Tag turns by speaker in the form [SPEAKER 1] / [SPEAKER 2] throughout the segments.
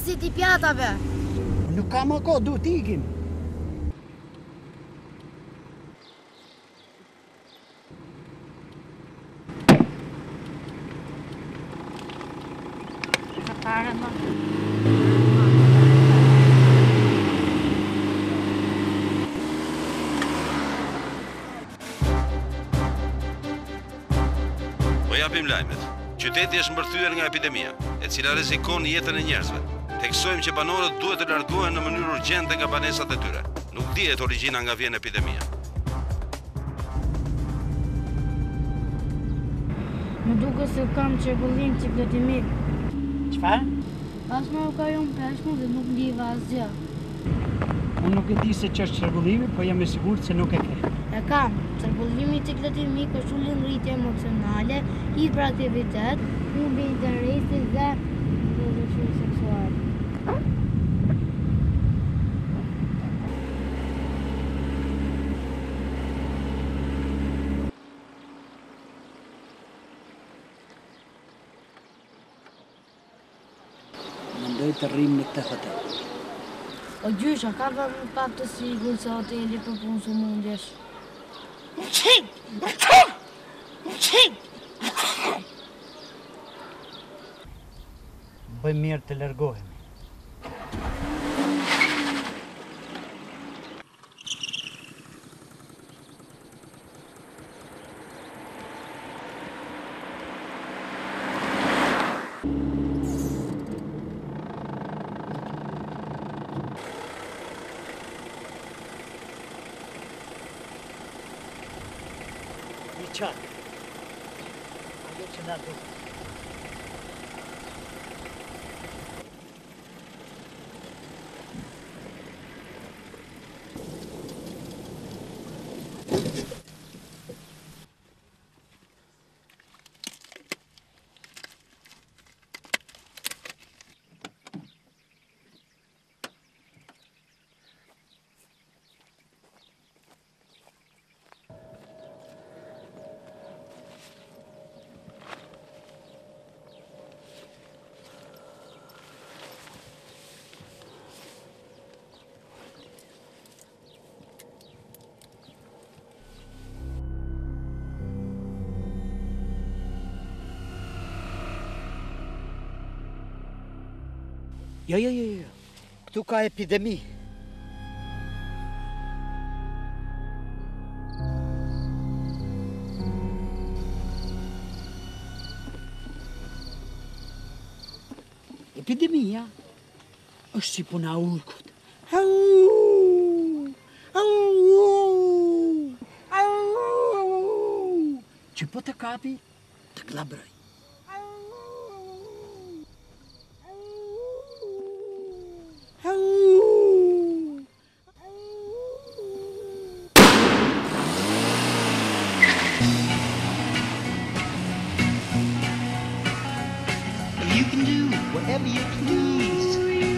[SPEAKER 1] njerëzit I pjatave.
[SPEAKER 2] Nuk ka më kohë, duhet ikim.
[SPEAKER 3] Po japim lajmet. Qyteti është mbërthyer nga epidemia, e cila rrezikon jetën e njerëzve. Theksojmë që banorët duhet të largohen në mënyrë urgjente nga banesat e tyre. Nuk dihet origjina nga vjen epidemia.
[SPEAKER 4] Më duket se kam çrregullim cikletimik.
[SPEAKER 2] Çfarë?
[SPEAKER 4] As më kajon peshku dhe nuk ndiva asgjë.
[SPEAKER 2] Unë nuk e di se që është çrregullimi, po jam I sigurt se nuk e ke.
[SPEAKER 4] E kam. Çrregullimi cikletimik është ulje ngritje emocionale, hiperaktivitet, humbi interesi dhe dëshirë seksuale.
[SPEAKER 2] Mendoj të rrim në këtë hotel.
[SPEAKER 4] O gjysha, ka vëmë pak të sigur se hoteli për punë së mundjesh.
[SPEAKER 2] Bëjmë mirë të largohemi. Një qatë. Ajo që na duhet. Jo. Këtu ka epidemi. Epidemia është si puna ujkut. Që po të kapi, të klabroj.
[SPEAKER 5] You can do whatever you please.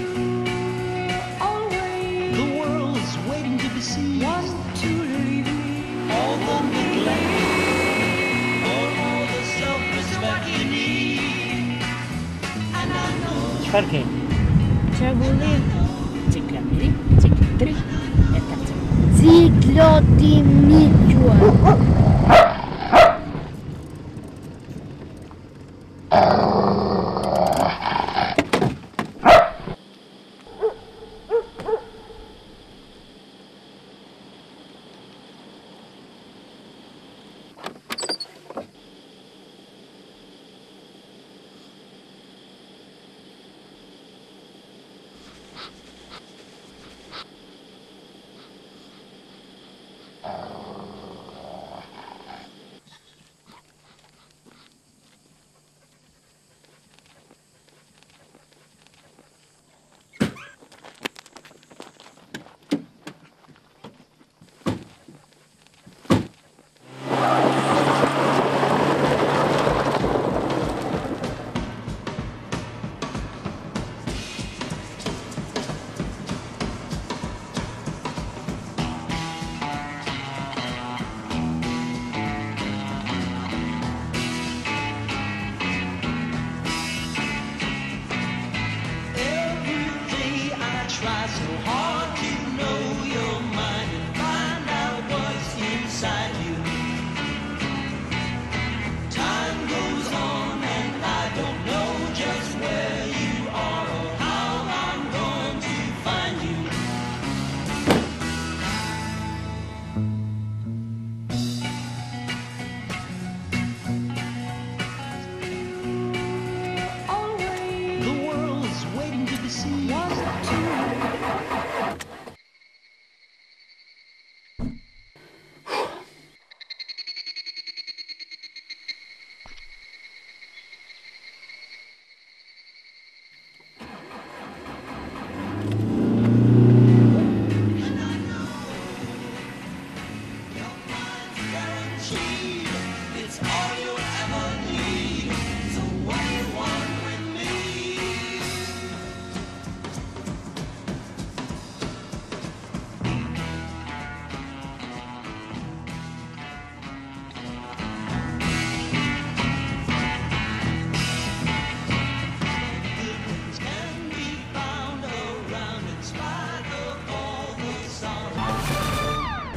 [SPEAKER 5] The world's waiting to be seized. All the neglect or all the self-respect you need. And I know
[SPEAKER 2] Çfarë ke?
[SPEAKER 4] Çrregullim
[SPEAKER 2] Cikletimi, cikletri, e katër.
[SPEAKER 4] ciklotimik quhet.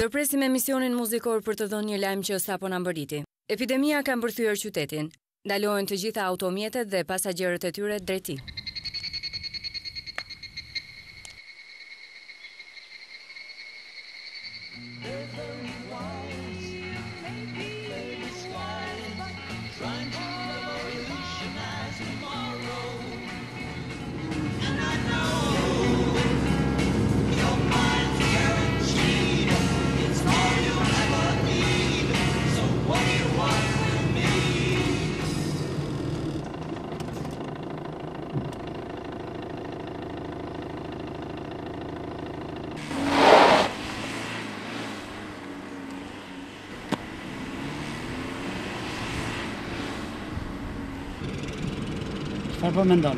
[SPEAKER 1] Ndërpresim emisionin muzikor për të dhënë një lajm që sapo na mbërriti. Epidemia ka mbërthyer qytetin. Ndalohen të gjitha automjetet dhe pasagjerët e tyre drejt tij.
[SPEAKER 2] Çfarë po mendon?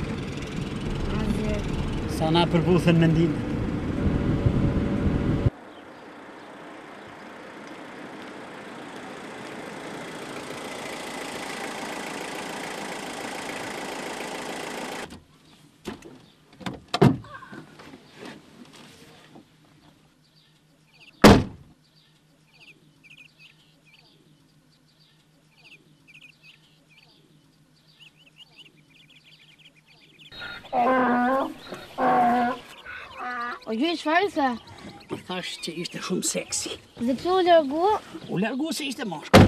[SPEAKER 2] Sa na përbuthen mendimet.
[SPEAKER 4] O gjë, çfarë tha?
[SPEAKER 2] I thash që ishte shumë seksi.
[SPEAKER 4] Dhe pse u largua?
[SPEAKER 2] U largu se ishte moshkull.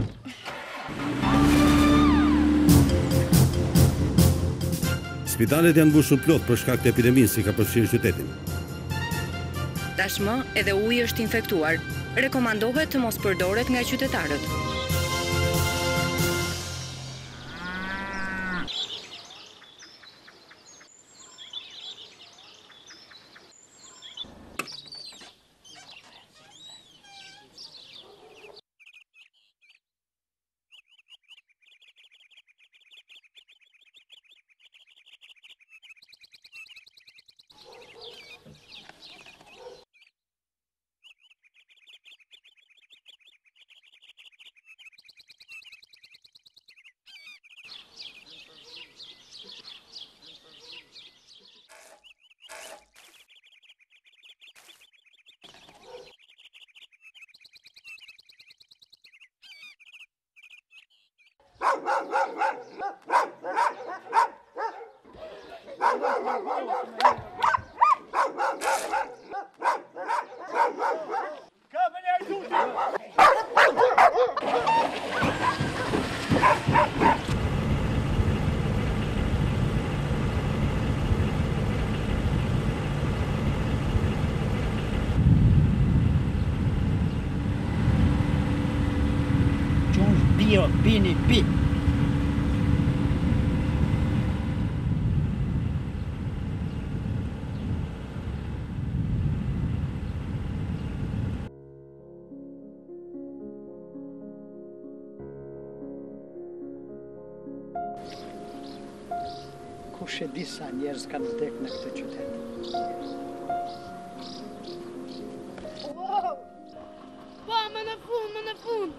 [SPEAKER 3] Spitalet janë mbushur plot për shkak të epidemisë që ka përfshirë qytetin.
[SPEAKER 1] Tashmë edhe uji është infektuar. Rekomandohet të mos përdoret nga qytetarët.
[SPEAKER 2] Bini, pi. Kush e di sa njerëz kanë vdekur në këtë qytet?
[SPEAKER 4] Wow! Pa, më në fund!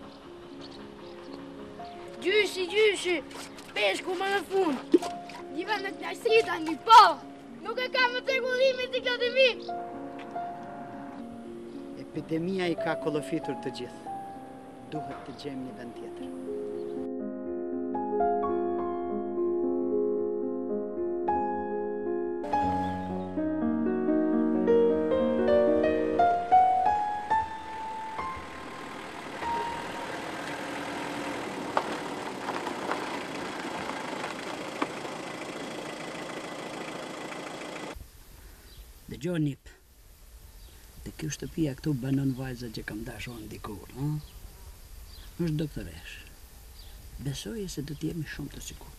[SPEAKER 4] Gjyshi! Peshku më në fund! Njive në knajsi tani, po! Nuk e ka më tegullimin të këtë vi!
[SPEAKER 2] Epidemia i ka kollofitur të gjithë. Duhet të gjejmë një vend tjetër. Dëgjoj Nip, te kjo shtëpia këtu banon vajza që kam dashur dikur, ha? Është doktoresh. Besoj se do të jemi shumë të sigurt.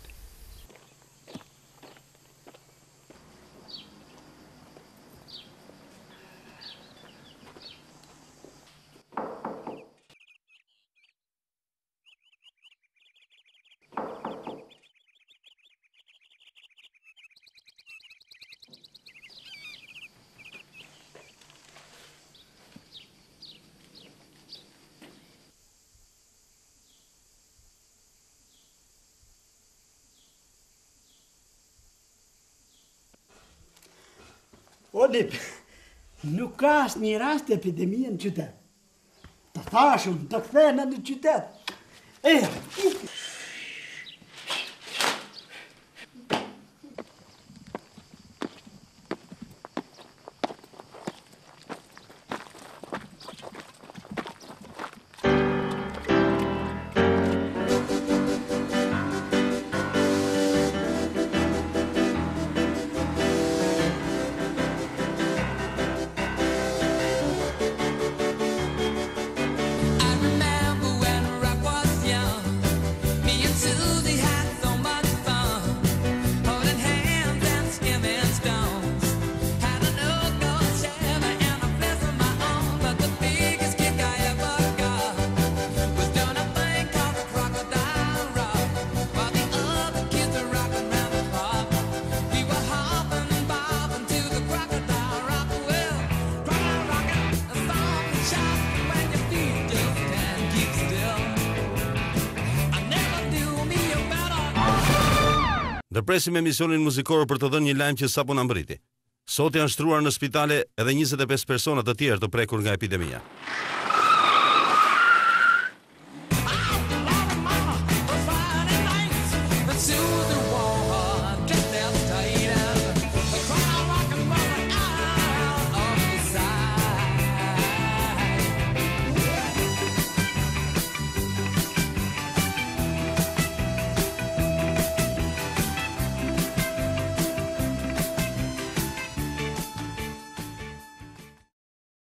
[SPEAKER 2] O, Lip, nuk ka asnjë rast epidemie në qytet. Thashun, të kthehen në qytet.
[SPEAKER 3] Ndërpresim emisionin muzikor për të dhënë një lajm që sapo na mbriti. Sot janë shtruar në spitale edhe 25 persona të tjerë të prekur nga epidemia.